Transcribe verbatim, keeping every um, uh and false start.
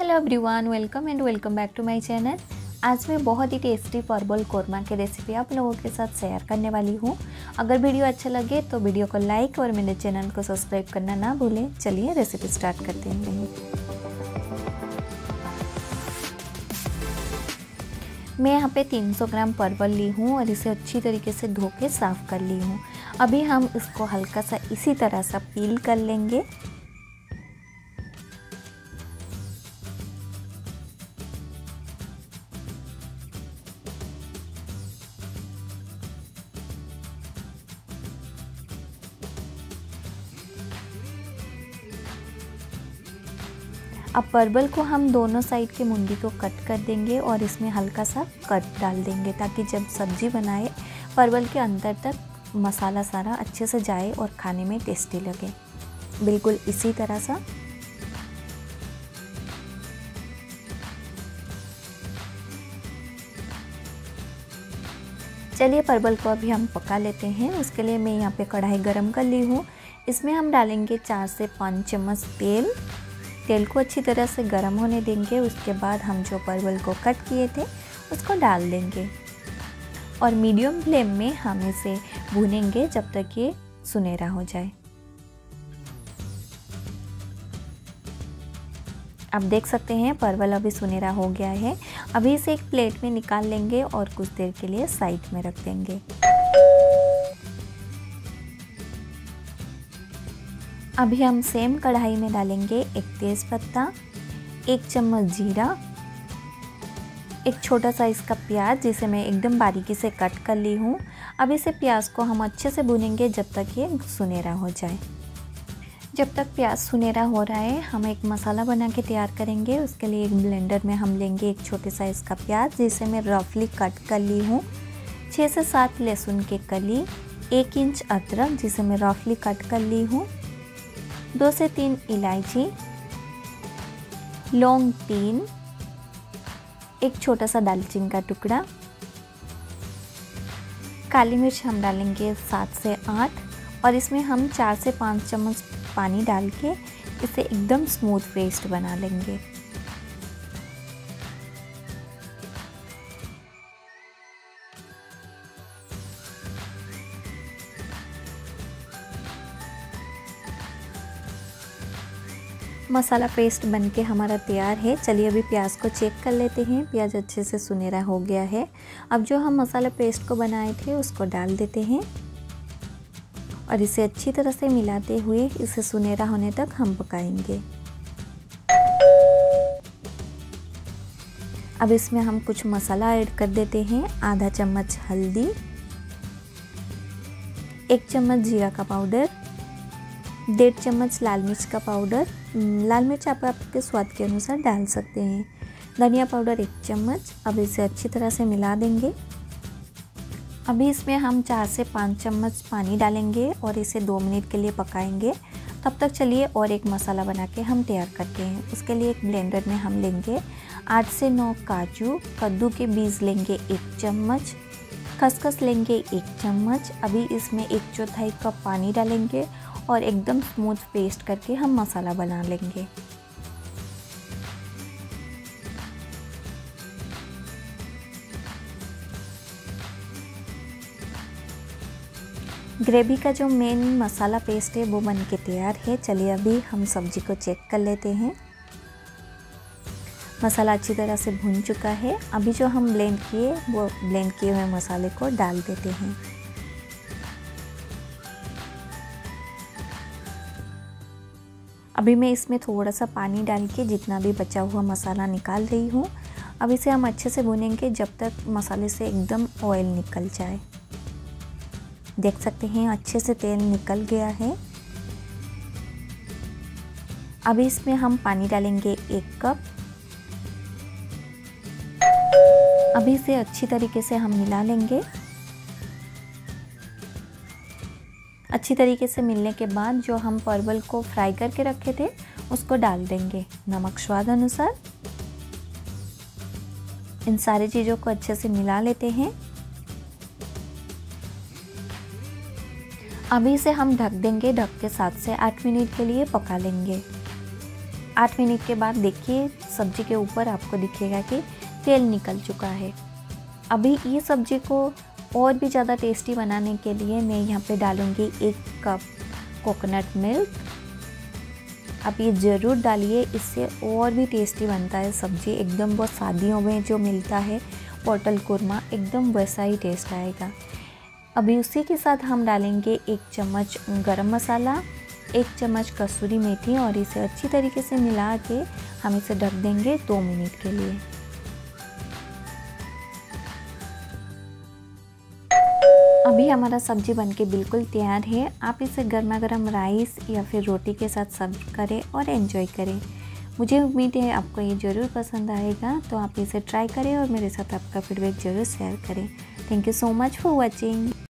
Hello everyone, welcome and welcome back to my channel. आज मैं बहुत ही टेस्टी परवल कोरमा की रेसिपी आप लोगों के साथ शेयर करने वाली हूँ। अगर वीडियो अच्छा लगे तो वीडियो को लाइक और मेरे चैनल को सब्सक्राइब करना ना भूलें। चलिए रेसिपी स्टार्ट करते हैं। मैं यहाँ पे तीन सौ ग्राम परवल ली हूँ और इसे अच्छी तरीके से धो के साफ़ कर ली हूँ। अभी हम इसको हल्का सा इसी तरह सा पील कर लेंगे। अब परवल को हम दोनों साइड के मुंडी को कट कर देंगे और इसमें हल्का सा कट डाल देंगे ताकि जब सब्ज़ी बनाए परवल के अंदर तक मसाला सारा अच्छे से जाए और खाने में टेस्टी लगे। बिल्कुल इसी तरह सा। चलिए परवल को अभी हम पका लेते हैं। उसके लिए मैं यहाँ पे कढ़ाई गरम कर ली हूँ। इसमें हम डालेंगे चार से पाँच चम्मच तेल। तेल को अच्छी तरह से गर्म होने देंगे। उसके बाद हम जो परवल को कट किए थे उसको डाल देंगे और मीडियम फ्लेम में हम इसे भूनेंगे जब तक ये सुनहरा हो जाए। आप देख सकते हैं परवल अभी सुनहरा हो गया है। अभी इसे एक प्लेट में निकाल लेंगे और कुछ देर के लिए साइड में रख देंगे। अभी हम सेम कढ़ाई में डालेंगे एक तेज़ पत्ता, एक चम्मच जीरा, एक छोटा साइज़ का प्याज जिसे मैं एकदम बारीकी से कट कर ली हूँ। अब इसे प्याज को हम अच्छे से भूनेंगे जब तक ये सुनहरा हो जाए। जब तक प्याज सुनहरा हो रहा है हम एक मसाला बना के तैयार करेंगे। उसके लिए एक ब्लेंडर में हम लेंगे एक छोटे साइज़ का प्याज जिसे मैं रफली कट कर ली हूँ, छः से सात लहसुन के कली, एक इंच अदरक जिसे मैं रफली कट कर ली हूँ, दो से तीन इलायची, लौंग तीन, एक छोटा सा दालचीनी का टुकड़ा, काली मिर्च हम डालेंगे सात से आठ और इसमें हम चार से पाँच चम्मच पानी डाल के इसे एकदम स्मूथ पेस्ट बना लेंगे। मसाला पेस्ट बनके हमारा तैयार है। चलिए अभी प्याज को चेक कर लेते हैं। प्याज अच्छे से सुनहरा हो गया है। अब जो हम मसाला पेस्ट को बनाए थे उसको डाल देते हैं और इसे अच्छी तरह से मिलाते हुए इसे सुनहरा होने तक हम पकाएंगे। अब इसमें हम कुछ मसाला ऐड कर देते हैं। आधा चम्मच हल्दी, एक चम्मच जीरा का पाउडर, डेढ़ चम्मच लाल मिर्च का पाउडर। लाल मिर्च आप आपके स्वाद के अनुसार डाल सकते हैं। धनिया पाउडर एक चम्मच। अब इसे अच्छी तरह से मिला देंगे। अभी इसमें हम चार से पाँच चम्मच पानी डालेंगे और इसे दो मिनट के लिए पकाएंगे। तब तक चलिए और एक मसाला बना के हम तैयार करते हैं। उसके लिए एक ब्लेंडर में हम लेंगे आठ से नौ काजू, कद्दू के बीज लेंगे एक चम्मच, खसखस लेंगे एक चम्मच। अभी इसमें एक चौथाई कप पानी डालेंगे और एकदम स्मूथ पेस्ट करके हम मसाला बना लेंगे। ग्रेवी का जो मेन मसाला पेस्ट है वो बन के तैयार है। चलिए अभी हम सब्जी को चेक कर लेते हैं। मसाला अच्छी तरह से भुन चुका है। अभी जो हम ब्लेंड किए वो ब्लेंड किए हुए मसाले को डाल देते हैं। अभी मैं इसमें थोड़ा सा पानी डाल के जितना भी बचा हुआ मसाला निकाल रही हूँ। अब इसे हम अच्छे से भूनेंगे जब तक मसाले से एकदम ऑयल निकल जाए। देख सकते हैं अच्छे से तेल निकल गया है। अभी इसमें हम पानी डालेंगे एक कप। अभी इसे अच्छी तरीके से हम मिला लेंगे। अच्छी तरीके से मिलने के बाद जो हम परवल को फ्राई करके रखे थे उसको डाल देंगे। नमक स्वाद अनुसार। इन सारी चीज़ों को अच्छे से मिला लेते हैं। अभी इसे हम ढक देंगे। ढक के सात से आठ मिनट के लिए पका लेंगे। आठ मिनट के बाद देखिए सब्ज़ी के ऊपर आपको दिखेगा कि तेल निकल चुका है। अभी ये सब्ज़ी को और भी ज़्यादा टेस्टी बनाने के लिए मैं यहाँ पे डालूँगी एक कप कोकोनट मिल्क। आप ये ज़रूर डालिए, इससे और भी टेस्टी बनता है सब्ज़ी। एकदम वो शादियों में जो मिलता है पोटल कुरमा, एकदम वैसा ही टेस्ट आएगा। अभी उसी के साथ हम डालेंगे एक चम्मच गरम मसाला, एक चम्मच कसूरी मेथी और इसे अच्छी तरीके से मिला के हम इसे ढक देंगे दो मिनट के लिए। अभी हमारा सब्ज़ी बनके बिल्कुल तैयार है। आप इसे गर्मा गर्म राइस या फिर रोटी के साथ सर्व करें और एंजॉय करें। मुझे उम्मीद है आपको ये ज़रूर पसंद आएगा, तो आप इसे ट्राई करें और मेरे साथ आपका फीडबैक ज़रूर शेयर करें। Thank you so much for watching.